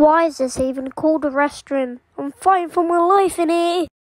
Why is this even called a restroom? I'm fighting for my life in here.